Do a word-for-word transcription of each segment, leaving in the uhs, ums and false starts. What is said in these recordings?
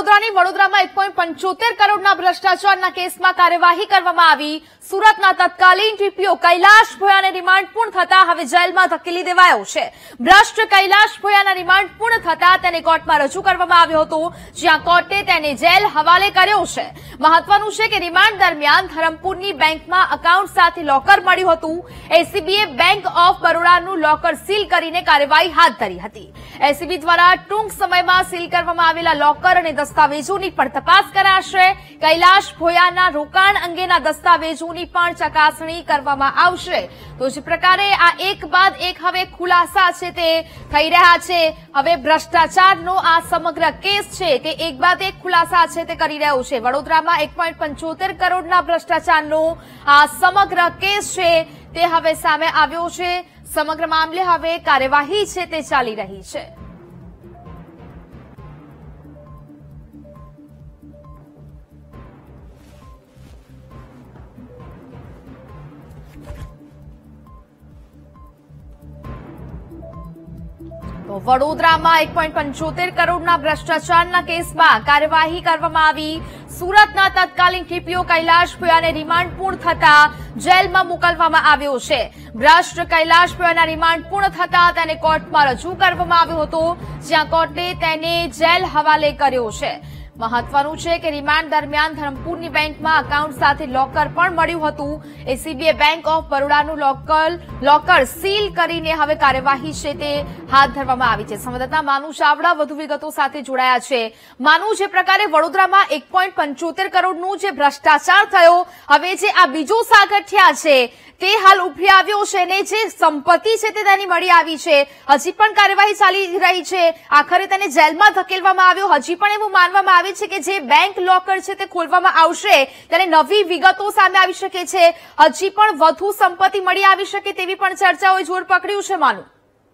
વડોદરાની વડોદરામાં એક પોઈન્ટ પંચોતેર કરોડના ભ્રષ્ટાચારના કેસમાં કાર્યવાહી કરવામાં આવી। સુરતના તત્કાલીન ટીપીઓ કૈલાશ ભોયાને રિમાન્ડ પૂર્ણ થતા હવે જેલમાં ધકેલી દેવાયો છે। ભ્રષ્ટ કૈલાશ ભોયાના રિમાન્ડ પૂર્ણ થતા તેને કોર્ટમાં રજૂ કરવામાં આવ્યો હતો, જ્યાં કોર્ટે તેને જેલ હવાલે કર્યો છે। મહત્વનું છે કે રિમાન્ડ દરમિયાન ધરમપુરની બેંકમાં એકાઉન્ટ સાથે લોકર મળ્યું હતું। એસીબીએ બેંક ઓફ બરોડાનું લોકર સીલ કરીને કાર્યવાહી હાથ ધરી હતી। એસીબી દ્વારા ટૂંક સમયમાં સીલ કરવામાં આવેલા લોકર અને દસ્તાવેજોની પણ તપાસ કરાશે। કૈલાશ ભોયાના રોકાણ અંગેના દસ્તાવેજોની પણ ચકાસણી કરવામાં આવશે। તો જે પ્રકારે આ એક બાદ એક હવે ખુલાસા છે તે થઈ રહ્યા છે। હવે ભ્રષ્ટાચારનો આ સમગ્ર કેસ છે તે એક બાદ એક ખુલાસા છે તે કરી રહ્યો છે। વડોદરામાં એક પોઈન્ટ પંચોતેર કરોડના ભ્રષ્ટાચારનો આ સમગ્ર કેસ છે તે હવે સામે આવ્યો છે। સમગ્ર મામલે હવે કાર્યવાહી છે તે ચાલી રહી છે। તો વડોદરામાં એક પોઈન્ટ પંચોતેર કરોડના ભ્રષ્ટાચારના કેસમાં કાર્યવાહી કરવામાં આવી। સુરતના તત્કાલીન ટીપીઓ કૈલાશ ભોયાને રિમાન્ડ પૂર્ણ થતા જેલમાં મોકલવામાં આવ્યો છે। ભ્રષ્ટ કૈલાશ ભોયાના રિમાન્ડ પૂર્ણ થતા તેને કોર્ટમાં રજૂ કરવામાં આવ્યો હતો, જ્યાં કોર્ટે તેને જેલ હવાલે કર્યો છે। મહત્વનું છે કે રિમાન્ડ દરમિયાન ધરમપુરની બેંકમાં એકાઉન્ટ સાથે લોકર પણ મળ્યું હતું। એસીબીએ બેંક ઓફ બરોડાનું લોકર લોકર સીલ કરીને હવે કાર્યવાહી છે તે હાથ ધરવામાં આવી છે। સંવાદદાતા માનુ ચાવડા વધુ વિગતો સાથે જોડાયા છે। માનુ, જે પ્રકારે વડોદરામાં એક પોઈન્ટ પંચોતેર કરોડનું જે ભ્રષ્ટાચાર થયો, હવે જે આ બીજો સાગઠિયા છે તે હાલ ઉભરી આવ્યો છે ને જે સંપત્તિ છે તે તેની મળી આવી છે, હજી પણ કાર્યવાહી ચાલી રહી છે। આખરે તેને જેલમાં ધકેલવામાં આવ્યો। હજી પણ એવું માનવામાં આવે છે કે જે બેંક લોકર છે તે ખોલવામાં આવશે ત્યારે નવી વિગતો સામે આવી શકે છે, હજી પણ વધુ સંપત્તિ મળી આવી શકે તેવી પણ ચર્ચાઓએ જોર પકડ્યું છે। માનું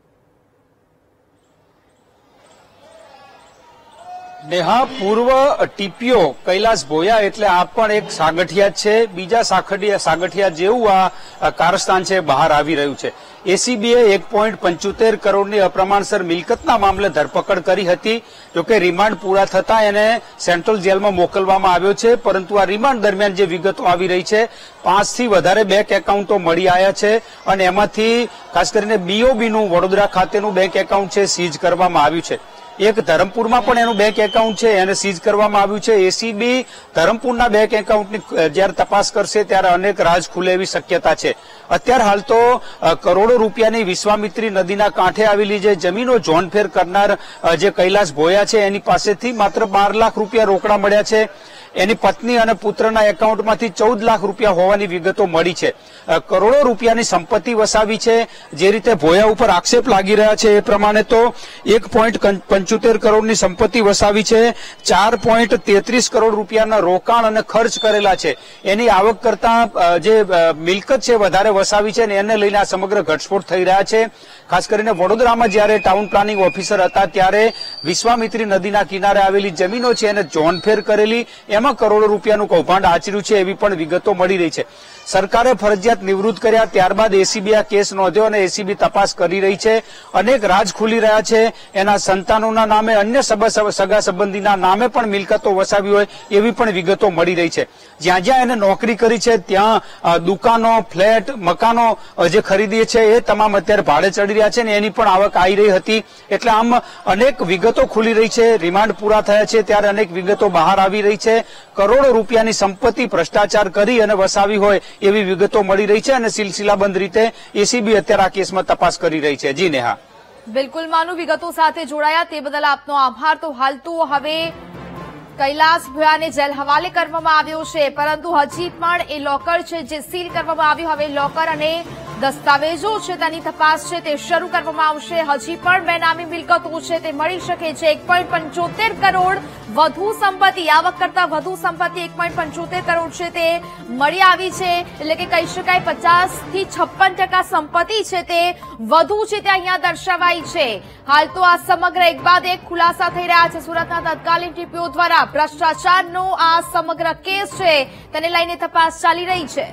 નેહા, પૂર્વ ટીપીઓ કૈલાશ ભોયા એટલે આ પણ એક સાગઠિયા છે। બીજા સાગઠિયા સાગઠિયા જેવું આ કારસ્તાન છે બહાર આવી રહ્યું છે। એસીબીએ એક પોઈન્ટ પંચોતેર કરોડની અપ્રમાણસર મિલકતના મામલે ધરપકડ કરી હતી। જોકે રિમાન્ડ પૂરા થતા એને સેન્ટ્રલ જેલમાં મોકલવામાં આવ્યો છે, પરંતુ આ રિમાન્ડ દરમિયાન જે વિગતો આવી રહી છે, પાંચથી વધારે બેંક એકાઉન્ટો મળી આવ્યા છે અને એમાંથી ખાસ કરીને બીઓબીનું વડોદરા ખાતેનું બેંક એકાઉન્ટ છે સીઝ કરવામાં આવ્યું છે। એક ધરમપુરમાં પણ એનું બેંક એકાઉન્ટ છે એને સીઝ કરવામાં આવ્યું છે। એસીબી ધરમપુરના બેંક એકાઉન્ટની જયારે તપાસ કરશે ત્યારે અનેક રાજ ખુલે એવી શક્યતા છે। અત્યારે હાલ તો કરોડો રૂપિયાની વિશ્વામિત્રી નદીના કાંઠે આવેલી જે જમીનો જોનફેર કરનાર જે કૈલાશ ભોયા છે એની પાસેથી માત્ર બાર લાખ રૂપિયા રોકડા મળ્યા છે। એની પત્ની અને પુત્રના એકાઉન્ટમાંથી ચૌદ લાખ રૂપિયા હોવાની વિગતો મળી છે। કરોડો રૂપિયાની સંપત્તિ વસાવી છે। જે રીતે ભોયા ઉપર આક્ષેપ લાગી રહ્યા છે એ પ્રમાણે તો એક પોઈન્ટ પંચોતેર કરોડની સંપત્તિ વસાવી છે। ચાર પોઈન્ટ તેત્રીસ કરોડ રૂપિયાના રોકાણ અને ખર્ચ કરેલા છે। એની આવક કરતા જે મિલકત છે વધારે વસાવી છે ને એને લઈને આ સમગ્ર ઘટસ્ફોટ થઈ રહ્યા છે। ખાસ કરીને વડોદરામાં જયારે ટાઉન પ્લાનિંગ ઓફિસર હતા ત્યારે વિશ્વામિત્રી નદીના કિનારે આવેલી જમીનો છે એને જોનફેર કરેલી, એમાં કરોડો રૂપિયાનું કૌભાંડ આચર્યું છે એવી પણ વિગતો મળી રહી છે। સરકારે ફરજિયાત નિવૃત્ત કર્યા ત્યારબાદ એસીબી આ કેસ નોંધ્યો અને એસીબી તપાસ કરી રહી છે। અનેક રાજ ખુલી રહ્યા છે। એના સંતાનોના નામે, અન્ય સગા સંબંધીના નામે પણ મિલકતો વસાવી હોય એવી પણ વિગતો મળી રહી છે। જ્યાં જ્યાં એને નોકરી કરી છે ત્યાં દુકાનો, ફ્લેટ, મકાનો જે ખરીદી છે એ તમામ અત્યારે ભાડે ચડી રહ્યા છે ને એની પણ આવક આવી રહી હતી। એટલે આમ અનેક વિગતો ખુલી રહી છે। રિમાન્ડ પૂરા થયા છે ત્યારે અનેક વિગતો બહાર આવી રહી છે। કરોડો રૂપિયાની સંપત્તિ ભ્રષ્ટાચાર કરી અને વસાવી હોય એવી વિગતો મળી રહી છે અને સિલસિલાબંધ રીતે એસીબી અત્યારે આ કેસમાં તપાસ કરી રહી છે। જી નેહા, બિલકુલ માનુ, વિગતો સાથે જોડાયા તે બદલ આપનો આભાર। તો હાલ તો હવે કૈલાશ ભોયાને જેલ હવાલે કરવામાં આવ્યો છે, પરંતુ હજી પણ એ લોકર છે જે સીલ કરવામાં આવ્યું, હવે લોકર અને દસ્તાવેજો છે તેની તપાસ છે તે શરૂ કરવામાં આવશે। હજી પણ બેનામી મિલકતો છે તે મળી શકે છે। એક પોઈન્ટ પંચોતેર કરોડ વધુ સંપત્તિ, આવક કરતા વધુ સંપત્તિ એક પોઈન્ટ પંચોતેર કરોડ છે તે મળી આવી છે। એટલે કે કહી શકાય પચાસ થી છપ્પન ટકા સંપત્તિ છે તે વધુ છે તે અહીંયા દર્શાવાઈ છે। હાલ તો આ સમગ્ર એક બાદ એક ખુલાસા થઈ રહ્યા છે। સુરતના તત્કાલીન ટીપીઓ દ્વારા ભ્રષ્ટાચારનો આ સમગ્ર કેસ છે તેને લઈને તપાસ ચાલી રહી છે।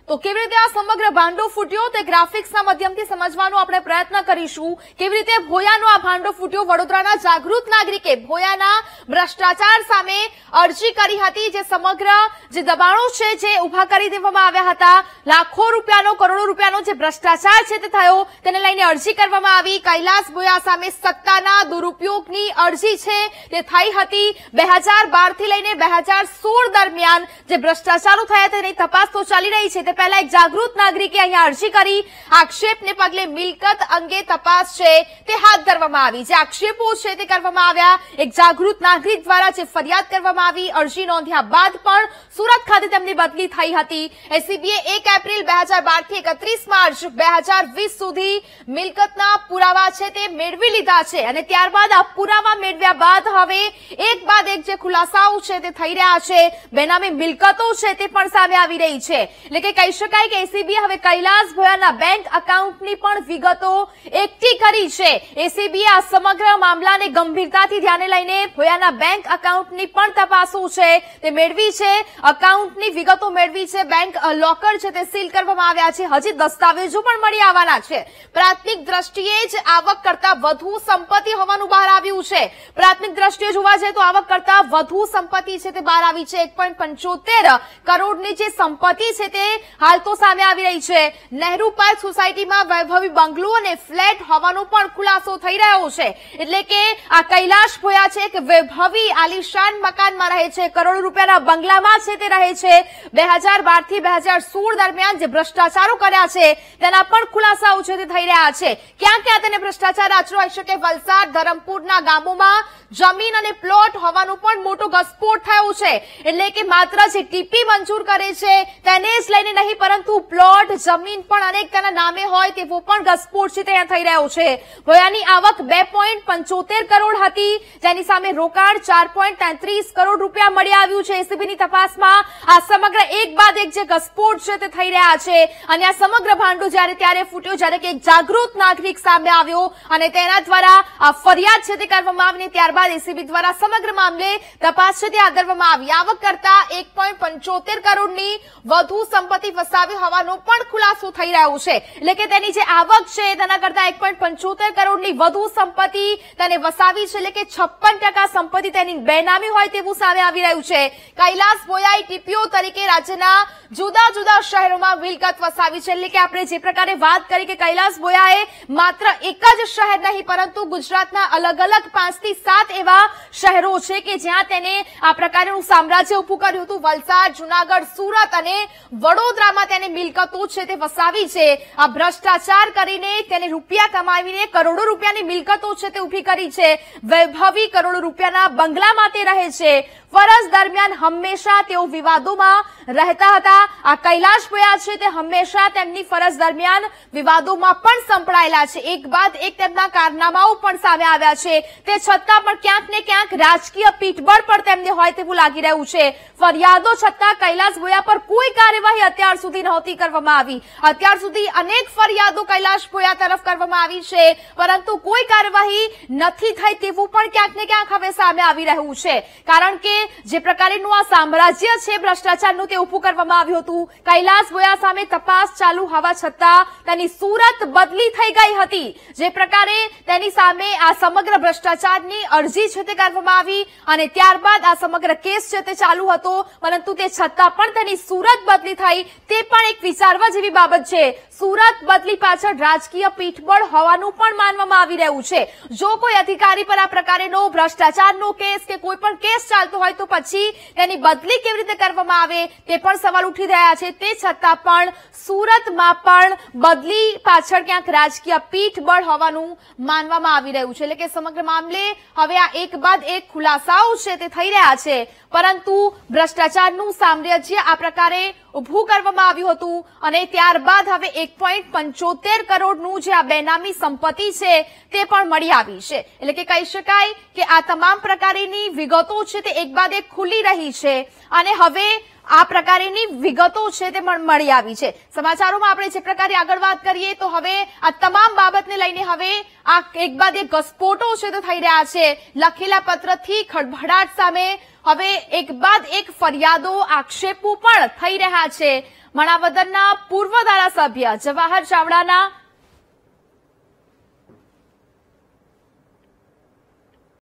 તો કેવી રીતે આ સમગ્ર ભાંડો ફૂટ્યો તે ગ્રાફિક્સના માધ્યમથી સમજવાનો આપણે પ્રયત્ન કરીશું. કેવી રીતે ભોયાનો આ ભાંડો ફૂટ્યો. વડોદરાના જાગૃત નાગરિકે ભોયાના ભ્રષ્ટાચાર સામે અરજી કરી હતી, જે સમગ્ર જે દબાણો છે જે ઉભા કરી દેવામાં આવ્યા હતા. લાખો રૂપિયાનો કરોડો રૂપિયાનો જે ભ્રષ્ટાચાર છે તે થયો, તેને લઈને અરજી કરવામાં આવી. કૈલાસ ભોયા સામે સત્તાના દુરુપયોગની અરજી છે તે થઈ હતી. બે હજાર બાર થી લઈને બે હજાર સોળ દરમિયાન જે ભ્રષ્ટાચારો થયા તેની તપાસ તો ચાલી રહી છે. તે પહેલા એક જાગૃત નાગરિકે અહીંયા અરજી કરી. આક્ષેપને પગલે મિલકત અંગે તપાસ છે તે હાથ ધરવામાં આવી. જે આક્ષેપો છે તે કરવામાં આવ્યા. એક જાગૃત નાગરિક દ્વારા જે ફરિયાદ કરવામાં આવી, અરજી નોંધ્યા બાદ પણ સુરત ખાતે તેમની બદલી થઈ હતી. એસીબીએ એક એપ્રિલ બે હજાર બાર થી એકત્રીસ માર્ચ બે હજાર વીસ સુધી મિલકતના પુરાવા છે તે મેળવી લીધા છે અને ત્યારબાદ આ પુરાવા મેળવ્યા બાદ હવે એક બાદ એક જે ખુલાસાઓ છે તે થઈ રહ્યા છે. બેનામી મિલકતો છે તે પણ સામે આવી રહી છે. એટલે કે કહી શકાય કે એસીબીએ હવે કૈલાસ ભોયાના બેંક એકાઉન્ટની પણ વિગતો એકઠી કરી છે. એસીબીએ આ સમગ્ર મામલાને ગંભીરતાથી ધ્યાને લઈને ભોયાના બેંક એકાઉન્ટની પણ તપાસો છે તે મેળવી છે. એકાઉન્ટની વિગતો મેળવી છે. બેંક લોકર છે તે સીલ કરવામાં આવ્યા છે. હજી દસ્તાવેજો પણ મળી આવવાના છે. પ્રાથમિક દ્રષ્ટિએ જ આવક કરતા વધુ સંપત્તિ હોવાનું બહાર આવ્યું છે. પ્રાથમિક દ્રષ્ટિએ જોવા જઈએ તો આવક કરતા વધુ સંપત્તિ છે તે બહાર આવી છે. એક પોઈન્ટ પંચોતેર કરોડની જે સંપત્તિ છે તે હાલ તો સામે આવી રહી છે. નહેરુ પાર્ક સોસાયટીમાં વૈભવી બંગલો અને ફ્લેટ હોવાનો પણ ખુલાસો થઈ રહ્યો છે. એટલે કે આ કૈલાશ ભોયા છે કે વૈભવી આલિશાન મકાનમાં રહે છે, કરોડો રૂપિયાના બંગલામાં છે તે રહે છે. બે હજાર બાર થી બે હજાર સોળ દરમિયાન જે ભ્રષ્ટાચારો કર્યા છે તેના પણ ખુલાસાઓ છે તે થઈ રહ્યા છે. ક્યાં ક્યાં તેને ભ્રષ્ટાચાર આચરો હોઈ શકે. વલસાડ, ધરમપુરના ગામોમાં જમીન અને પ્લોટ હોવાનો પણ મોટો ઘસફોડ થયો છે. એટલે કે માત્ર જે ટીપી મંજૂર કરે છે તેને જ લઈને નહીં, પરંતુ પ્લોટ, જમીન પણ અનેક તેના નામે હોય તેવો પણ ઘસફોડ છે ત્યાં થઈ રહ્યો છે. ભોયાની આવક બે પોઈન્ટ પંચોતેર કરોડ હતી, જેની સામે રોકાણ ચાર પોઈન્ટ તેત્રીસ કરોડ રૂપિયા મળી આવ્યું છે. એસીબીની તપાસમાં આ સમગ્ર એક બાદ એક જે ઘસફોડ છે તે થઈ રહ્યા છે અને આ સમગ્ર ભાંડો જ્યારે ત્યારે ફૂટ્યો જ્યારે કે એક જાગૃત નાગરિક સામે આવ્યો અને તેના દ્વારા આ ફરિયાદ છે તે કરવામાં આવી. ત્યારબાદ એસીબી દ્વારા સમગ્ર મામલે તપાસ છે તે હાથ ધરવામાં આવી. આવક કરતા એક પોઈન્ટ પંચોતેર કરોડની વધુ સંપત્તિ વસાવી હોવાનો પણ ખુલાસો થઈ રહ્યો છે. એટલે કે તેની જે આવક છે તેના કરતા એક પોઈન્ટ પંચોતેર કરોડની વધુ સંપત્તિ તેને વસાવી છે. એટલે કે છપ્પન ટકા સંપત્તિ તેની બેનામી હોય તેવું સામે આવી રહ્યું છે. કૈલાસ ભોયાએ ટીપીઓ તરીકે રાજ્યના જુદા જુદા શહેરોમાં મિલકત વસાવી છે. એટલે કે આપણે જે પ્રકારે વાત કરી કે કૈલાસ ભોયાએ માત્ર એક જ શહેર નહીં પરંતુ ગુજરાતના અલગ અલગ પાંચ થી સાત એવા શહેરો છે કે જ્યાં તેને આ પ્રકારનું સામ્રાજ્ય ઉભું કર્યું હતું. વલસાડ, જુનાગઢ, સુરત અને વડોદરામાં તેને મિલકતો છે તે વસાવી છે. આ ભ્રષ્ટાચાર કરીને તેને રૂપિયા કમાવીને કરોડો રૂપિયાની મિલકતો છે તે ઉભી કરી છે. વૈભવી કરોડો રૂપિયાના બંગલામાં તે રહે છે. ફરજ દરમિયાન હંમેશા તેઓ વિવાદોમાં રહેતા હતા. આ કૈલાશ ભોયા છે તે હંમેશા તેમની ફરજ દરમિયાન વિવાદોમાં પણ સંકળાયેલા છે. એક બાદ એક તેમના કારનામાઓ પણ સામે આવ્યા છે. તે છતાં પણ ક્યાંક ને ક્યાંક રાજકીય પીઠબળ પર તેમને હોય તેવું લાગી રહ્યું છે. ફરિયાદો છતાં કૈલાસ ભોયા પર કોઈ કાર્યવાહી અત્યાર સુધી નહોતી કરવામાં આવી. અત્યાર સુધી અનેક ફરિયાદો કૈલાશ ભોયા તરફ કરવામાં આવી છે, પરંતુ કોઈ કાર્યવાહી નથી થઈ તેવું પણ ક્યાંક ને ક્યાંક હવે સામે આવી રહ્યું છે. કારણ કે જે પ્રકારનું આ સામ્રાજ્ય છે ભ્રષ્ટાચારનું તે ઉભું કરવામાં આવ્યું હતું. કૈલાસ ભોયા સામે તપાસ ચાલુ હોવા છતાં તેની સુરત બદલી થઈ ગઈ હતી. જે પ્રકારે તેની સામે આ સમગ્ર ભ્રષ્ટાચારની અરજી છે તે કરવામાં આવી અને ત્યારબાદ આ સમગ્ર કેસ છે તે ચાલુ હતો, પરંતુ તે છતાં પણ તેની સુરત બદલી થઈ તે પણ એક વિચારવા જેવી બાબત છે. સુરત બદલી પાછળ રાજકીય પીઠબળ હોવાનું પણ માનવામાં આવી રહ્યું છે. જો કોઈ અધિકારી પર આ પ્રકારનો ભ્રષ્ટાચારનો કેસ કે કોઈ પણ કેસ ચાલતો હોય તો પછી તેની બદલી કેવી રીતે કરવામાં આવે તે પણ સવાલ ઉઠી રહ્યા છે. તે છતાં પણ સુરતમાં પણ બદલી પાછળ ક્યાંક રાજકીય પીઠબળ હોવાનું માનવામાં આવી રહ્યું છે. એટલે કે સમગ્ર મામલે હવે આ એક બાદ એક ખુલાસાઓ છે તે થઈ રહ્યા છે, પરંતુ ભ્રષ્ટાચારનું સામ્રાજ્ય આ પ્રકારે ઉભું કરવામાં આવ્યું હતું અને ત્યારબાદ હવે એક પોઈન્ટ પંચોતેર કરોડનું જે આ બેનામી સંપત્તિ છે તે પણ મળી આવી છે. એટલે કે કહી શકાય કે આ તમામ પ્રકારની વિગતો છે તે એક બાદ એક ખુલી રહી છે અને હવે આ પ્રકારની વિગતો છે તે મળી આવી છે। સમાચારોમાં આપણે જે પ્રકારે આગળ વાત કરીએ તો હવે આ તમામ બાબતને લઈને હવે આ એક બાદ એક ઘસસ્ફોટો છે તો થઈ રહ્યા છે। લખેલા પત્રથી ખળભળાટ સામે હવે એક બાદ એક ફરિયાદો આક્ષેપો પણ થઈ રહ્યા છે। માણાવદરના પૂર્વ ધારાસભ્ય જવાહર ચાવડાના